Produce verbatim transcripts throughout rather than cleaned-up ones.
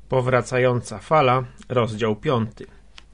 Powracająca fala, rozdział piąty.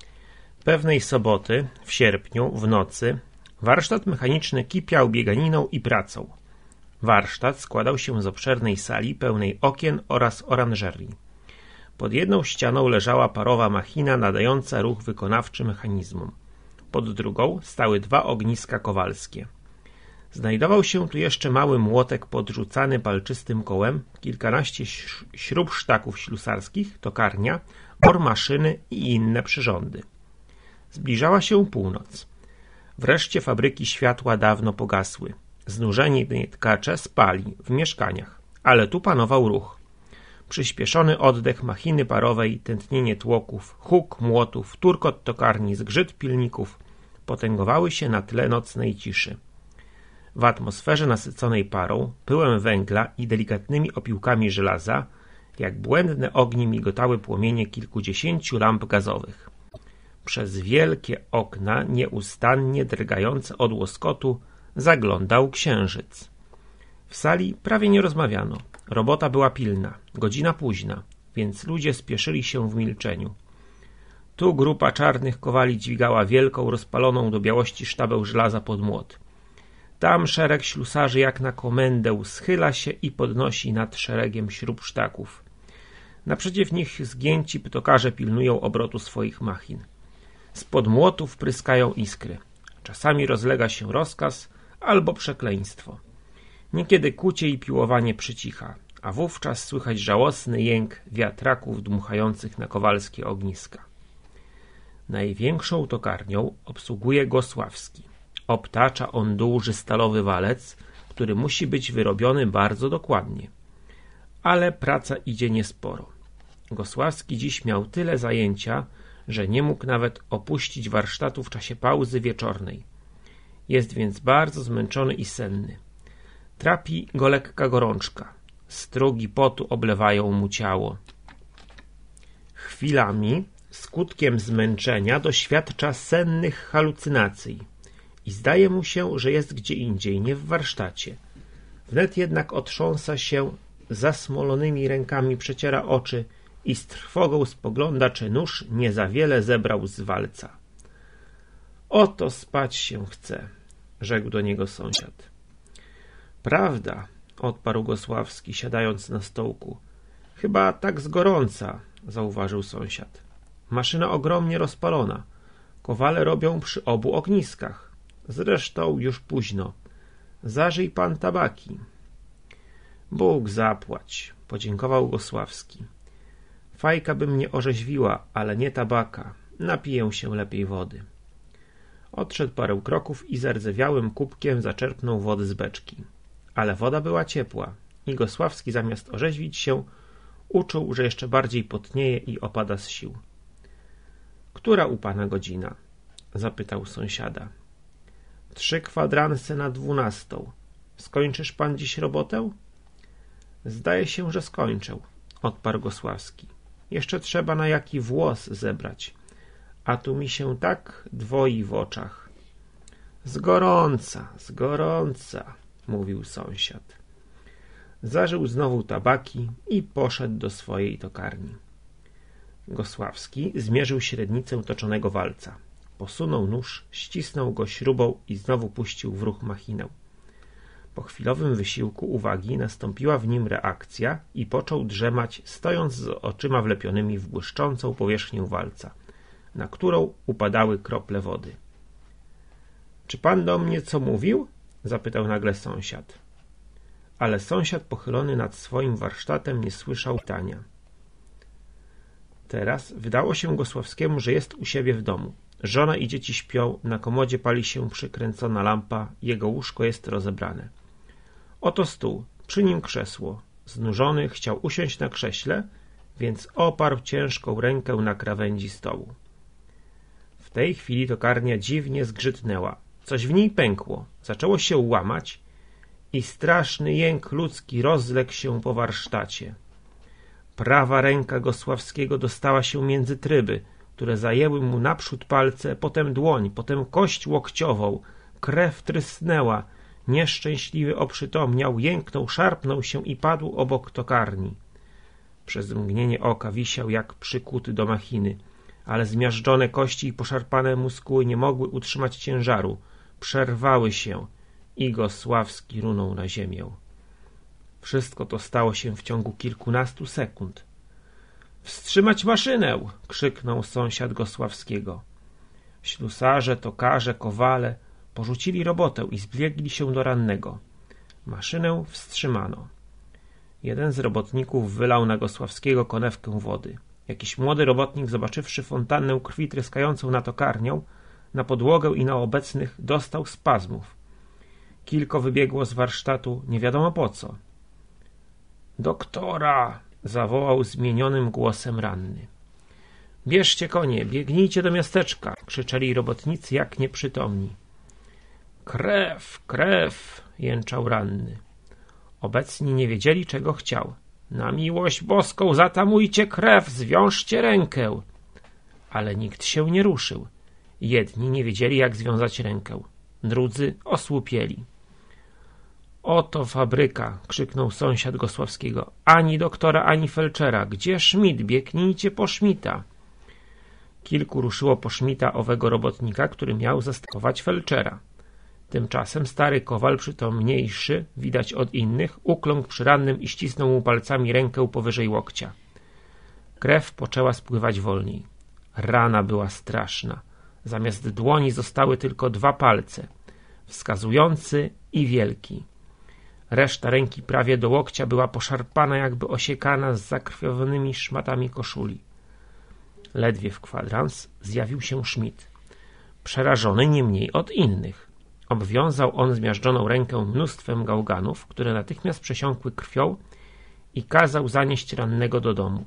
Pewnej soboty, w sierpniu, w nocy, warsztat mechaniczny kipiał bieganiną i pracą. Warsztat składał się z obszernej sali pełnej okien oraz oranżerii. Pod jedną ścianą leżała parowa machina nadająca ruch wykonawczy mechanizmom. Pod drugą stały dwa ogniska kowalskie. Znajdował się tu jeszcze mały młotek podrzucany palczystym kołem, kilkanaście śrub sztaków ślusarskich, tokarnia, ormaszyny i inne przyrządy. Zbliżała się północ. Wreszcie fabryki światła dawno pogasły. Znużeni tkacze spali w mieszkaniach, ale tu panował ruch. Przyspieszony oddech machiny parowej, tętnienie tłoków, huk młotów, turkot tokarni, zgrzyt pilników potęgowały się na tle nocnej ciszy. W atmosferze nasyconej parą, pyłem węgla i delikatnymi opiłkami żelaza, jak błędne ognie migotały płomienie kilkudziesięciu lamp gazowych. Przez wielkie okna, nieustannie drgające od łoskotu, zaglądał księżyc. W sali prawie nie rozmawiano. Robota była pilna, godzina późna, więc ludzie spieszyli się w milczeniu. Tu grupa czarnych kowali dźwigała wielką, rozpaloną do białości sztabę żelaza pod młot. Tam szereg ślusarzy jak na komendę schyla się i podnosi nad szeregiem śrub sztaków. Naprzeciw nich zgięci ptokarze pilnują obrotu swoich machin. Spod młotów pryskają iskry. Czasami rozlega się rozkaz albo przekleństwo. Niekiedy kucie i piłowanie przycicha, a wówczas słychać żałosny jęk wiatraków dmuchających na kowalskie ogniska. Największą tokarnią obsługuje Gosławski. Obtacza on duży stalowy walec, który musi być wyrobiony bardzo dokładnie. Ale praca idzie niesporo. Gosławski dziś miał tyle zajęcia, że nie mógł nawet opuścić warsztatu w czasie pauzy wieczornej. Jest więc bardzo zmęczony i senny. Trapi go lekka gorączka. Strugi potu oblewają mu ciało. Chwilami, skutkiem zmęczenia, doświadcza sennych halucynacji i zdaje mu się, że jest gdzie indziej, nie w warsztacie. Wnet jednak otrząsa się, zasmolonymi rękami przeciera oczy i z trwogą spogląda, czy nóż nie za wiele zebrał z walca. Oto spać się chce, rzekł do niego sąsiad. Prawda, odparł Gosławski, siadając na stołku. Chyba tak z gorąca, zauważył sąsiad. Maszyna ogromnie rozpalona. Kowale robią przy obu ogniskach. Zresztą już późno. Zażyj pan tabaki. Bóg zapłać, podziękował Gosławski. Fajka by mnie orzeźwiła, ale nie tabaka. Napiję się lepiej wody. Odszedł parę kroków i zardzewiałym kubkiem zaczerpnął wody z beczki. Ale woda była ciepła i Gosławski zamiast orzeźwić się, uczuł, że jeszcze bardziej potnieje i opada z sił. Która u pana godzina? Zapytał sąsiada. Trzy kwadranse na dwunastą. Skończysz pan dziś robotę? Zdaje się, że skończę, odparł Gosławski. Jeszcze trzeba na jaki włos zebrać, a tu mi się tak dwoi w oczach. Z gorąca, z gorąca, mówił sąsiad. Zażył znowu tabaki i poszedł do swojej tokarni. Gosławski zmierzył średnicę toczonego walca. Posunął nóż, ścisnął go śrubą i znowu puścił w ruch machinę. Po chwilowym wysiłku uwagi nastąpiła w nim reakcja i począł drzemać, stojąc z oczyma wlepionymi w błyszczącą powierzchnię walca, na którą upadały krople wody. — Czy pan do mnie co mówił? — zapytał nagle sąsiad. Ale sąsiad pochylony nad swoim warsztatem nie słyszał pytania. Teraz wydało się Gosławskiemu, że jest u siebie w domu. Żona i dzieci śpią, na komodzie pali się przykręcona lampa, jego łóżko jest rozebrane. Oto stół, przy nim krzesło. Znużony chciał usiąść na krześle, więc oparł ciężką rękę na krawędzi stołu. W tej chwili tokarnia dziwnie zgrzytnęła. Coś w niej pękło, zaczęło się łamać i straszny jęk ludzki rozległ się po warsztacie. Prawa ręka Gosławskiego dostała się między tryby, które zajęły mu naprzód palce, potem dłoń, potem kość łokciową. Krew trysnęła. Nieszczęśliwy oprzytomniał, jęknął, szarpnął się i padł obok tokarni. Przez mgnienie oka wisiał jak przykuty do machiny, ale zmiażdżone kości i poszarpane muskuły nie mogły utrzymać ciężaru. Przerwały się i Gosławski runął na ziemię. Wszystko to stało się w ciągu kilkunastu sekund. „Wstrzymać maszynę!” krzyknął sąsiad Gosławskiego. Ślusarze, tokarze, kowale porzucili robotę i zbiegli się do rannego. Maszynę wstrzymano. Jeden z robotników wylał na Gosławskiego konewkę wody. Jakiś młody robotnik, zobaczywszy fontannę krwi tryskającą na tokarnię, na podłogę i na obecnych, dostał spazmów. Kilko wybiegło z warsztatu, nie wiadomo po co. „Doktora!” zawołał zmienionym głosem ranny. „Bierzcie konie, biegnijcie do miasteczka!” krzyczeli robotnicy jak nieprzytomni. „Krew, krew!” jęczał ranny. Obecni nie wiedzieli, czego chciał. „Na miłość boską, zatamujcie krew, zwiążcie rękę!” Ale nikt się nie ruszył. Jedni nie wiedzieli, jak związać rękę, drudzy osłupieli. „Oto fabryka!” krzyknął sąsiad Gosławskiego. „Ani doktora, ani felczera. Gdzie Szmid? Biegnijcie po Szmita!” Kilku ruszyło po Szmita, owego robotnika, który miał zastępować felczera. Tymczasem stary kowal, przytomniejszy, widać od innych, ukląkł przy rannym i ścisnął mu palcami rękę powyżej łokcia. Krew poczęła spływać wolniej. Rana była straszna. Zamiast dłoni zostały tylko dwa palce, wskazujący i wielki. Reszta ręki prawie do łokcia była poszarpana, jakby osiekana z zakrwawionymi szmatami koszuli. Ledwie w kwadrans zjawił się Szmid. Przerażony nie mniej od innych. Obwiązał on zmiażdżoną rękę mnóstwem gałganów, które natychmiast przesiąkły krwią, i kazał zanieść rannego do domu.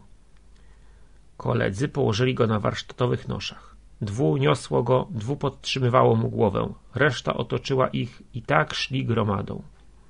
Koledzy położyli go na warsztatowych noszach. Dwu niosło go, dwu podtrzymywało mu głowę, reszta otoczyła ich i tak szli gromadą.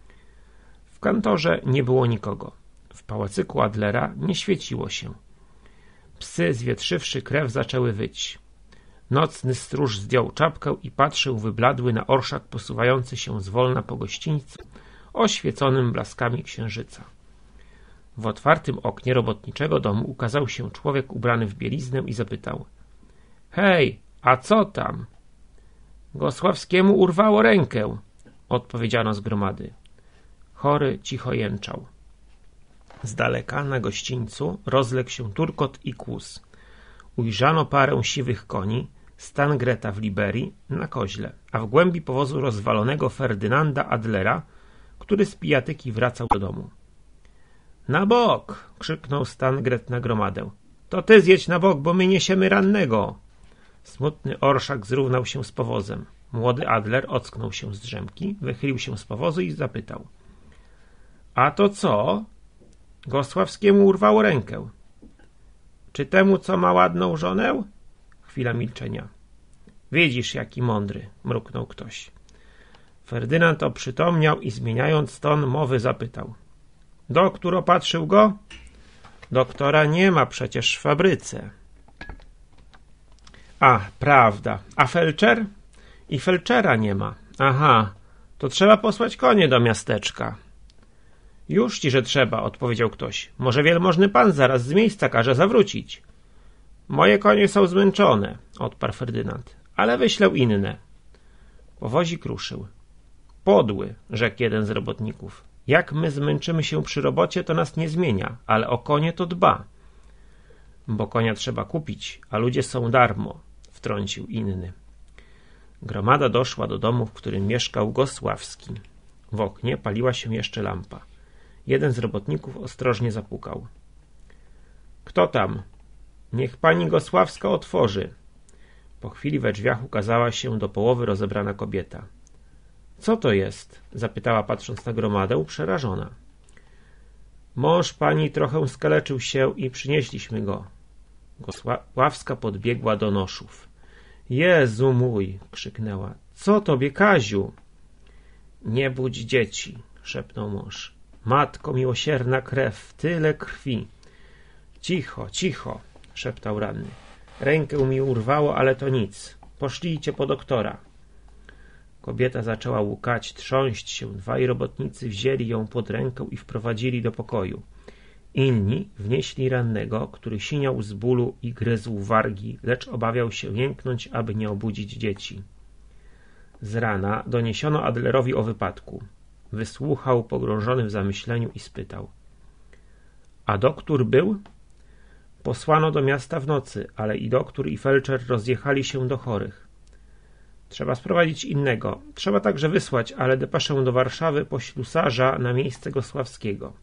W kantorze nie było nikogo. W pałacyku Adlera nie świeciło się. Psy, zwietrzywszy krew, zaczęły wyć. Nocny stróż zdjął czapkę i patrzył wybladły na orszak posuwający się zwolna po gościńcu, oświeconym blaskami księżyca. W otwartym oknie robotniczego domu ukazał się człowiek ubrany w bieliznę i zapytał: „Hej, a co tam?” „Gosławskiemu urwało rękę”, odpowiedziano z gromady. Chory cicho jęczał. Z daleka na gościńcu rozległ się turkot i kłus. Ujrzano parę siwych koni, stan Greta w Liberii, na koźle, a w głębi powozu rozwalonego Ferdynanda Adlera, który z pijatyki wracał do domu. „Na bok!” krzyknął stan Gret na gromadę. „To ty zjedź na bok, bo my niesiemy rannego!” Smutny orszak zrównał się z powozem. Młody Adler ocknął się z drzemki, wychylił się z powozu i zapytał: „A to co?” „Gosławskiemu urwało rękę”. „Czy temu, co ma ładną żonę?” Chwila milczenia. „Widzisz, jaki mądry”, mruknął ktoś. Ferdynand oprzytomniał i zmieniając ton mowy zapytał: „Doktór opatrzył go?” „Doktora nie ma przecież w fabryce”. „A, prawda. A felczer?” „I felczera nie ma”. „Aha, to trzeba posłać konie do miasteczka”. „Już ci, że trzeba”, odpowiedział ktoś. „Może wielmożny pan zaraz z miejsca każe zawrócić”. „Moje konie są zmęczone”, odparł Ferdynand, „ale wyślę inne”. Powozik ruszył. „Podły”, rzekł jeden z robotników. „Jak my zmęczymy się przy robocie, to nas nie zmienia, ale o konie to dba”. „Bo konia trzeba kupić, a ludzie są darmo”, wtrącił inny. Gromada doszła do domu, w którym mieszkał Gosławski. W oknie paliła się jeszcze lampa. Jeden z robotników ostrożnie zapukał. „Kto tam?” „Niech pani Gosławska otworzy”. Po chwili we drzwiach ukazała się do połowy rozebrana kobieta. „Co to jest?” zapytała, patrząc na gromadę, przerażona. „Mąż pani trochę skaleczył się i przynieśliśmy go”. Gosławska podbiegła do noszów. „Jezu mój”, krzyknęła. „Co tobie, Kaziu?” „Nie budź dzieci”, szepnął mąż. „Matko miłosierna, krew, tyle krwi”. „Cicho, cicho”, szeptał ranny. „Rękę mi urwało, ale to nic. Poszlijcie po doktora”. Kobieta zaczęła łukać, trząść się. Dwaj robotnicy wzięli ją pod rękę i wprowadzili do pokoju. Inni wnieśli rannego, który siniał z bólu i gryzł wargi, lecz obawiał się jęknąć, aby nie obudzić dzieci. Z rana doniesiono Adlerowi o wypadku. Wysłuchał pogrążony w zamyśleniu i spytał. A doktór był? Posłano do miasta w nocy, ale i doktór i felczer rozjechali się do chorych. Trzeba sprowadzić innego. Trzeba także wysłać, ale depeszę do Warszawy po ślusarza na miejsce Gosławskiego.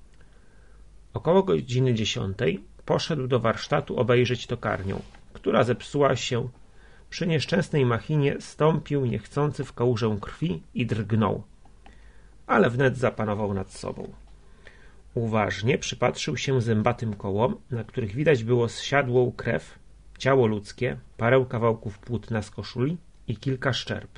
Około godziny dziesiątej poszedł do warsztatu obejrzeć tokarnią, która zepsuła się. Przy nieszczęsnej machinie stąpił niechcący w kałużę krwi i drgnął, ale wnet zapanował nad sobą. Uważnie przypatrzył się zębatym kołom, na których widać było zsiadłą krew, ciało ludzkie, parę kawałków płótna z koszuli i kilka szczerb.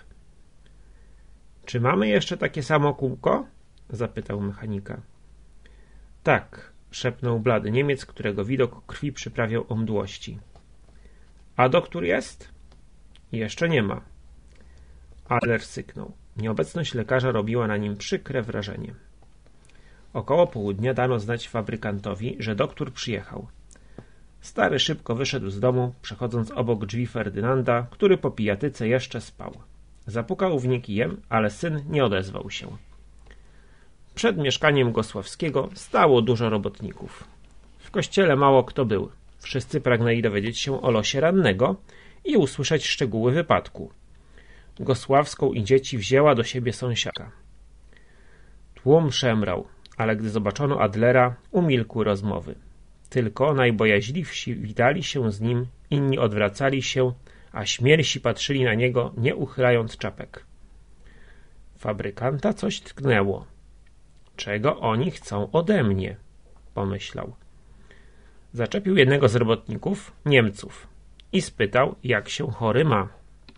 — Czy mamy jeszcze takie samo kółko? — zapytał mechanika. — Tak — szepnął blady Niemiec, którego widok krwi przyprawiał o mdłości. — A doktór jest? — Jeszcze nie ma. Adler syknął. Nieobecność lekarza robiła na nim przykre wrażenie. Około południa dano znać fabrykantowi, że doktór przyjechał. Stary szybko wyszedł z domu, przechodząc obok drzwi Ferdynanda, który po pijatyce jeszcze spał. Zapukał w nie kijem, ale syn nie odezwał się. Przed mieszkaniem Gosławskiego stało dużo robotników. W kościele mało kto był. Wszyscy pragnęli dowiedzieć się o losie rannego i usłyszeć szczegóły wypadku. Gosławską i dzieci wzięła do siebie sąsiadka. Tłum szemrał, ale gdy zobaczono Adlera, umilkły rozmowy. Tylko najbojaźliwsi witali się z nim, inni odwracali się, a śmierci patrzyli na niego, nie uchylając czapek. Fabrykanta coś tknęło. Czego oni chcą ode mnie? Pomyślał. Zaczepił jednego z robotników, Niemców, i spytał, jak się chory ma.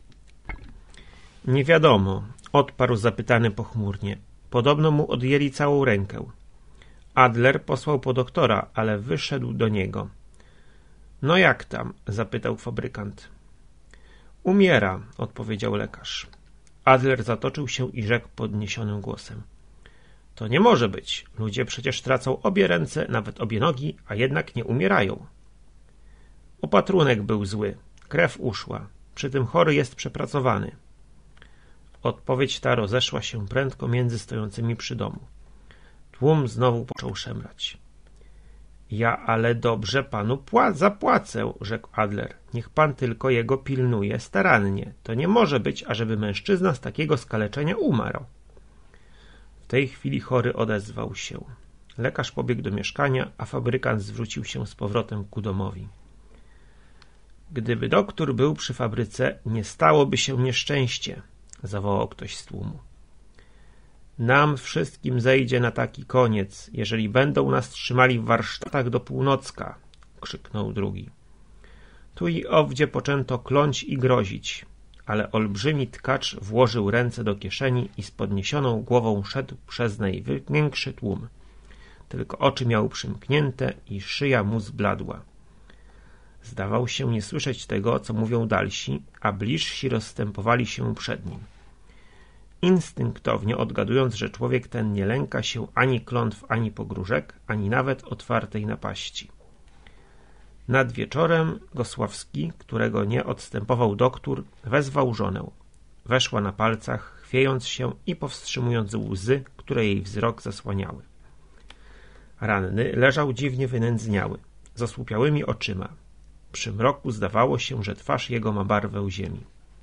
Nie wiadomo, odparł zapytany pochmurnie. Podobno mu odjęli całą rękę. Adler posłał po doktora, ale wyszedł do niego. No jak tam? Zapytał fabrykant. Umiera, odpowiedział lekarz. Adler zatoczył się i rzekł podniesionym głosem. To nie może być. Ludzie przecież tracą obie ręce, nawet obie nogi, a jednak nie umierają. Opatrunek był zły. Krew uszła. Przy tym chory jest przepracowany. Odpowiedź ta rozeszła się prędko między stojącymi przy domu. Tłum znowu począł szemrać. Ja ale dobrze panu pła- zapłacę, rzekł Adler. Niech pan tylko jego pilnuje starannie. To nie może być, ażeby mężczyzna z takiego skaleczenia umarł. W tej chwili chory odezwał się. Lekarz pobiegł do mieszkania, a fabrykant zwrócił się z powrotem ku domowi. Gdyby doktór był przy fabryce, nie stałoby się nieszczęście, zawołał ktoś z tłumu. Nam wszystkim zejdzie na taki koniec, jeżeli będą nas trzymali w warsztatach do północka, krzyknął drugi. Tu i owdzie poczęto kląć i grozić, ale olbrzymi tkacz włożył ręce do kieszeni i z podniesioną głową szedł przez największy tłum. Tylko oczy miał przymknięte i szyja mu zbladła. Zdawał się nie słyszeć tego, co mówią dalsi, a bliżsi rozstępowali się przed nim. Instynktownie odgadując, że człowiek ten nie lęka się ani klątw, ani pogróżek, ani nawet otwartej napaści. Nad wieczorem Gosławski, którego nie odstępował doktór, wezwał żonę. Weszła na palcach, chwiejąc się i powstrzymując łzy, które jej wzrok zasłaniały. Ranny leżał dziwnie wynędzniały, z osłupiałymi oczyma. Przy mroku zdawało się, że twarz jego ma barwę ziemi.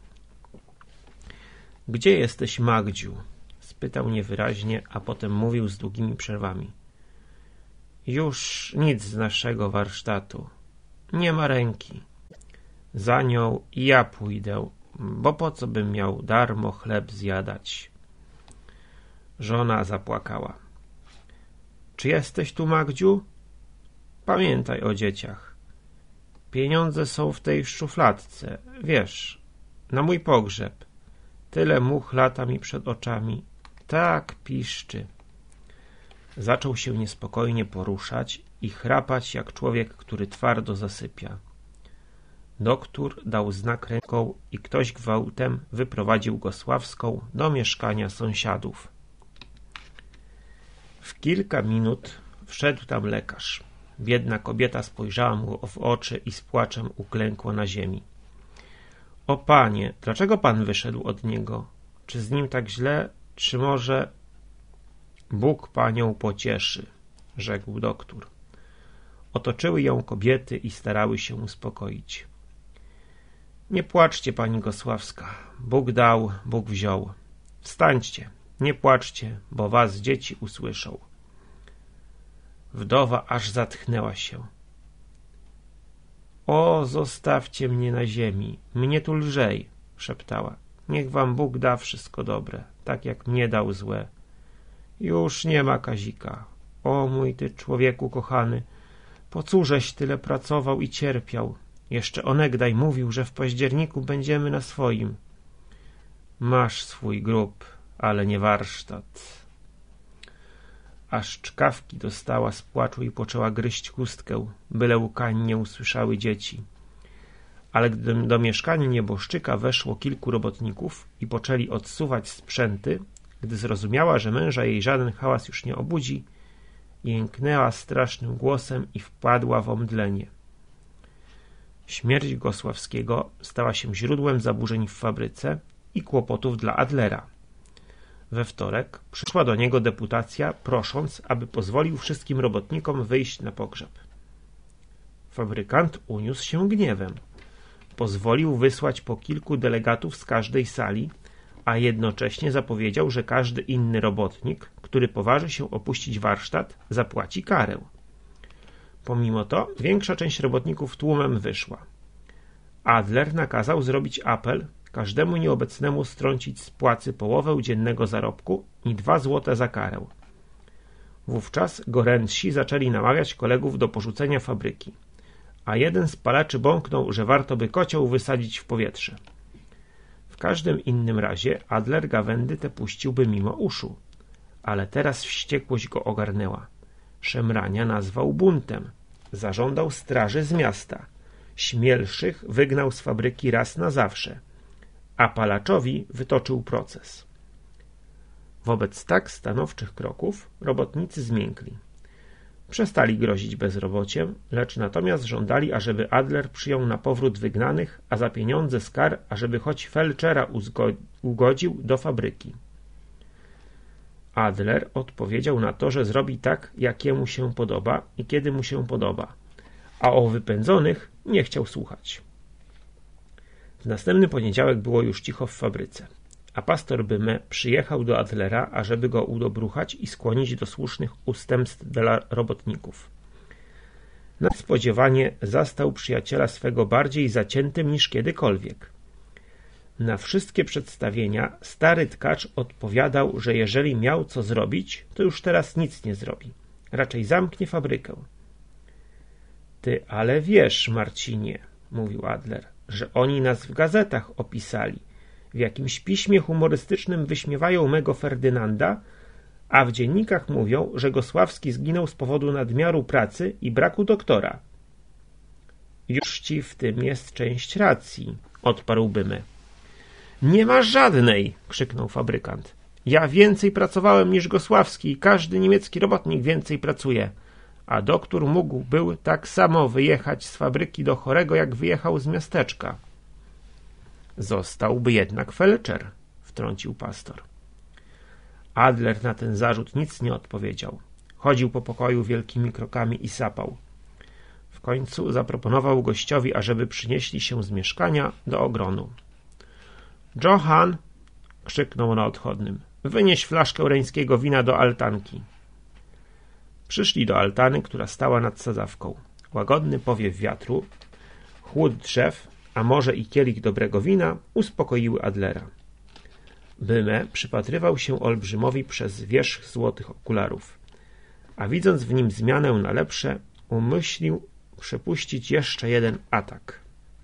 — Gdzie jesteś, Magdziu? — spytał niewyraźnie, a potem mówił z długimi przerwami. — Już nic z naszego warsztatu. Nie ma ręki. Za nią i ja pójdę, bo po co bym miał darmo chleb zjadać? Żona zapłakała. — Czy jesteś tu, Magdziu? Pamiętaj o dzieciach. Pieniądze są w tej szufladce, wiesz, na mój pogrzeb. Tyle much lata mi przed oczami. Tak piszczy. Zaczął się niespokojnie poruszać i chrapać jak człowiek, który twardo zasypia. Doktór dał znak ręką i ktoś gwałtem wyprowadził Gosławską do mieszkania sąsiadów. W kilka minut Wszedł tam lekarz. Biedna kobieta spojrzała mu w oczy i z płaczem uklękła na ziemi. O panie, dlaczego pan wyszedł od niego? Czy z nim tak źle, czy może... Bóg panią pocieszy, rzekł doktór. Otoczyły ją kobiety i starały się uspokoić. Nie płaczcie, pani Gosławska. Bóg dał, Bóg wziął. Wstańcie, nie płaczcie, bo was dzieci usłyszą. Wdowa aż zatchnęła się. O, zostawcie mnie na ziemi, mnie tu lżej, szeptała. Niech wam Bóg da wszystko dobre, tak jak mnie dał złe. Już nie ma Kazika. O mój ty człowieku kochany, po cóżeś tyle pracował i cierpiał. Jeszcze onegdaj mówił, że w październiku będziemy na swoim. Masz swój grób, ale nie warsztat. Aż czkawki dostała z płaczu i poczęła gryźć chustkę, byle łkań nie usłyszały dzieci. Ale gdy do mieszkania nieboszczyka weszło kilku robotników i poczęli odsuwać sprzęty, gdy zrozumiała, że męża jej żaden hałas już nie obudzi, jęknęła strasznym głosem i wpadła w omdlenie. Śmierć Gosławskiego stała się źródłem zaburzeń w fabryce i kłopotów dla Adlera. We wtorek przyszła do niego deputacja, prosząc, aby pozwolił wszystkim robotnikom wyjść na pogrzeb. Fabrykant uniósł się gniewem. Pozwolił wysłać po kilku delegatów z każdej sali, a jednocześnie zapowiedział, że każdy inny robotnik, który poważy się opuścić warsztat, zapłaci karę. Pomimo to większa część robotników tłumem wyszła. Adler nakazał zrobić apel, każdemu nieobecnemu strącić z płacy połowę dziennego zarobku i dwa złote za karę. Wówczas gorętsi zaczęli namawiać kolegów do porzucenia fabryki, a jeden z palaczy bąknął, że warto by kocioł wysadzić w powietrze. W każdym innym razie Adler gawędy te puściłby mimo uszu, ale teraz wściekłość go ogarnęła. Szemrania nazwał buntem, zażądał straży z miasta, śmielszych wygnał z fabryki raz na zawsze, a palaczowi wytoczył proces. Wobec tak stanowczych kroków robotnicy zmiękli. Przestali grozić bezrobociem, lecz natomiast żądali, ażeby Adler przyjął na powrót wygnanych, a za pieniądze z kar, ażeby choć felczera ugodził do fabryki. Adler odpowiedział na to, że zrobi tak, jak jemu się podoba i kiedy mu się podoba, a o wypędzonych nie chciał słuchać. W następny poniedziałek było już cicho w fabryce, a pastor Bymę przyjechał do Adlera, ażeby go udobruchać i skłonić do słusznych ustępstw dla robotników. Nadspodziewanie zastał przyjaciela swego bardziej zaciętym niż kiedykolwiek. Na wszystkie przedstawienia stary tkacz odpowiadał, że jeżeli miał co zrobić, to już teraz nic nie zrobi. Raczej zamknie fabrykę. Ty ale wiesz, Marcinie, mówił Adler, że oni nas w gazetach opisali. W jakimś piśmie humorystycznym wyśmiewają mego Ferdynanda, a w dziennikach mówią, że Gosławski zginął z powodu nadmiaru pracy i braku doktora. Już ci w tym jest część racji, odparł Bymę. Nie ma żadnej, krzyknął fabrykant. Ja więcej pracowałem niż Gosławski i każdy niemiecki robotnik więcej pracuje. A doktor mógł był tak samo wyjechać z fabryki do chorego, jak wyjechał z miasteczka. Zostałby jednak felczer, wtrącił pastor. Adler na ten zarzut nic nie odpowiedział. Chodził po pokoju wielkimi krokami i sapał. W końcu zaproponował gościowi, ażeby przynieśli się z mieszkania do ogronu. Johann, krzyknął na odchodnym, wynieś flaszkę reńskiego wina do altanki. Przyszli do altany, która stała nad sadzawką. Łagodny powiew wiatru, chłód drzew, a może i kielich dobrego wina uspokoiły Adlera. Bymę przypatrywał się olbrzymowi przez wierzch złotych okularów, a widząc w nim zmianę na lepsze, umyślił przepuścić jeszcze jeden atak.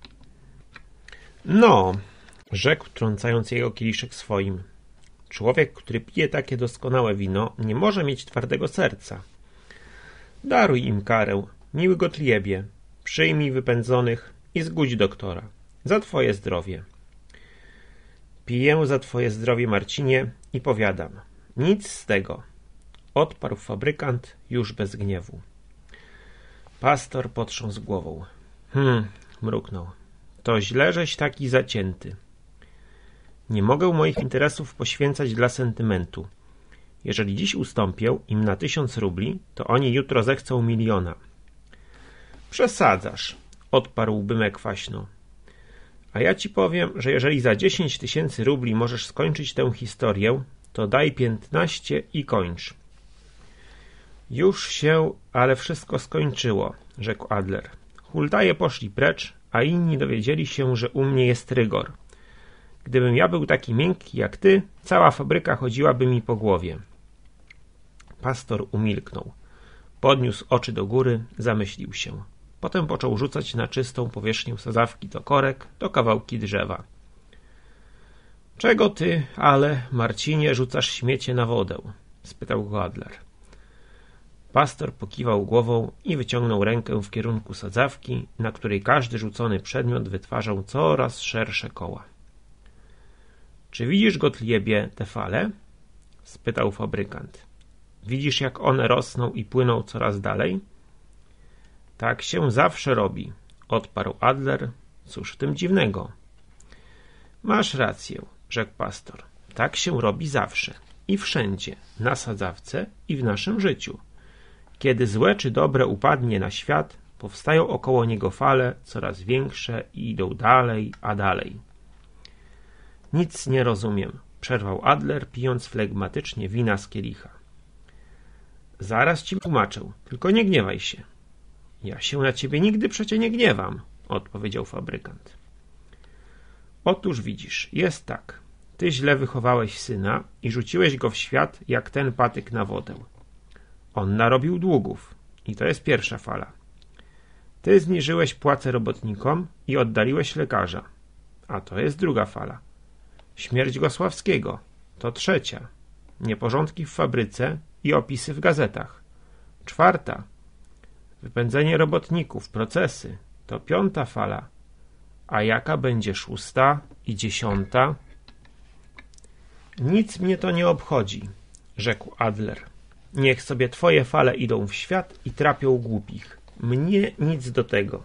No, rzekł, trącając jego kieliszek swoim. Człowiek, który pije takie doskonałe wino, nie może mieć twardego serca. Daruj im karę, miły Gottliebie, przyjmij wypędzonych i zgódź doktora. Za twoje zdrowie. Piję za twoje zdrowie, Marcinie, i powiadam. Nic z tego. odparł fabrykant już bez gniewu. Pastor potrząsł głową. Hm, mruknął. To źle, żeś taki zacięty. Nie mogę moich interesów poświęcać dla sentymentu. Jeżeli dziś ustąpię im na tysiąc rubli, to oni jutro zechcą miliona. Przesadzasz, odparł Bymek kwaśno. A ja ci powiem, że jeżeli za dziesięć tysięcy rubli możesz skończyć tę historię, to daj piętnaście i kończ. Już się, ale wszystko skończyło, rzekł Adler. Hultaje poszli precz, a inni dowiedzieli się, że u mnie jest rygor. Gdybym ja był taki miękki jak ty, cała fabryka chodziłaby mi po głowie. Pastor umilknął. Podniósł oczy do góry, zamyślił się. Potem począł rzucać na czystą powierzchnię sadzawki to korek, to kawałki drzewa. Czego ty, ale, Marcinie, rzucasz śmiecie na wodę? Spytał go Adler. Pastor pokiwał głową i wyciągnął rękę w kierunku sadzawki, na której każdy rzucony przedmiot wytwarzał coraz szersze koła. Czy widzisz, Gottliebie, te fale? Spytał fabrykant. Widzisz, jak one rosną i płyną coraz dalej? Tak się zawsze robi, odparł Adler. Cóż w tym dziwnego? Masz rację, rzekł pastor. Tak się robi zawsze i wszędzie, na sadzawce i w naszym życiu. Kiedy złe czy dobre upadnie na świat, powstają około niego fale coraz większe i idą dalej, a dalej. Nic nie rozumiem, przerwał Adler, pijąc flegmatycznie wina z kielicha. Zaraz ci tłumaczę, tylko nie gniewaj się. Ja się na ciebie nigdy przecie nie gniewam, odpowiedział fabrykant. Otóż widzisz, jest tak. Ty źle wychowałeś syna i rzuciłeś go w świat jak ten patyk na wodę. On narobił długów i to jest pierwsza fala. Ty zniżyłeś płace robotnikom i oddaliłeś lekarza, a to jest druga fala. Śmierć Gosławskiego to trzecia. Nieporządki w fabryce i opisy w gazetach. Czwarta. Wypędzenie robotników, procesy to piąta fala. A jaka będzie szósta i dziesiąta? Nic mnie to nie obchodzi, rzekł Adler. Niech sobie twoje fale idą w świat i trapią głupich. Mnie nic do tego.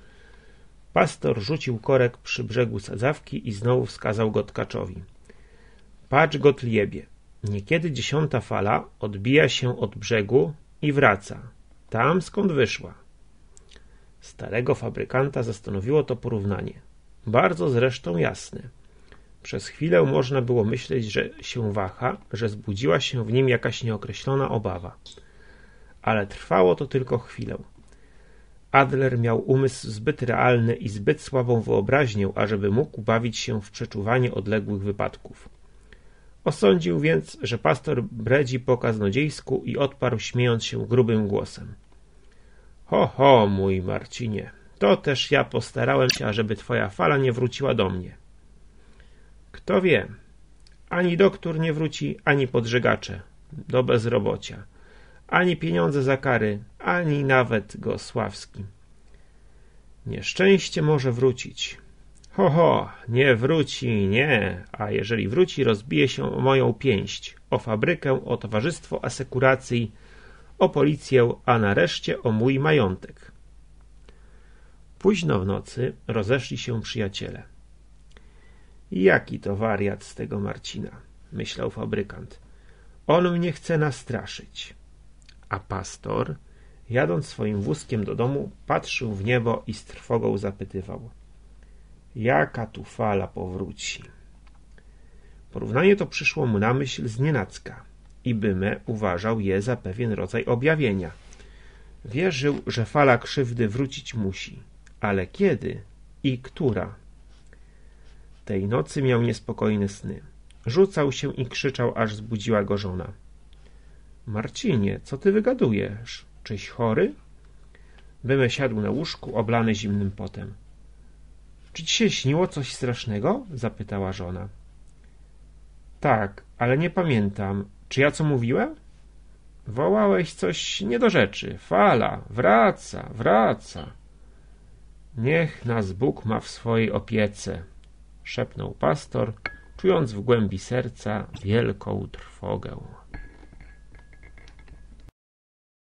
Pastor rzucił korek przy brzegu sadzawki i znowu wskazał go tkaczowi. Patrz, Gottliebie, niekiedy dziesiąta fala odbija się od brzegu i wraca, tam skąd wyszła. Starego fabrykanta zastanowiło to porównanie. Bardzo zresztą jasne. Przez chwilę można było myśleć, że się waha, że zbudziła się w nim jakaś nieokreślona obawa. Ale trwało to tylko chwilę. Adler miał umysł zbyt realny i zbyt słabą wyobraźnię, ażeby mógł bawić się w przeczuwanie odległych wypadków. Osądził więc, że pastor bredzi po kaznodziejsku i odparł, śmiejąc się grubym głosem. Ho, ho, mój Marcinie, to też ja postarałem się, ażeby twoja fala nie wróciła do mnie. Kto wie, ani doktór nie wróci, ani podżegacze do bezrobocia, ani pieniądze za kary, ani nawet Gosławski. Nieszczęście może wrócić. Ho, ho, nie wróci, nie, a jeżeli wróci, rozbije się o moją pięść, o fabrykę, o towarzystwo asekuracji, o policję, a nareszcie o mój majątek. Późno w nocy rozeszli się przyjaciele. Jaki to wariat z tego Marcina, myślał fabrykant. On mnie chce nastraszyć. A pastor, jadąc swoim wózkiem do domu, patrzył w niebo i z trwogą zapytywał. Jaka tu fala powróci? Porównanie to przyszło mu na myśl znienacka i Bymę uważał je za pewien rodzaj objawienia. Wierzył, że fala krzywdy wrócić musi, ale kiedy i która? Tej nocy miał niespokojne sny. Rzucał się i krzyczał, aż zbudziła go żona. Marcinie, co ty wygadujesz? Czyś chory? Bymę siadł na łóżku, oblany zimnym potem. Czy ci się śniło coś strasznego? Zapytała żona. Tak, ale nie pamiętam. Czy ja co mówiłem? Wołałeś coś nie do rzeczy. Fala, wraca, wraca. Niech nas Bóg ma w swojej opiece, szepnął pastor, czując w głębi serca wielką trwogę.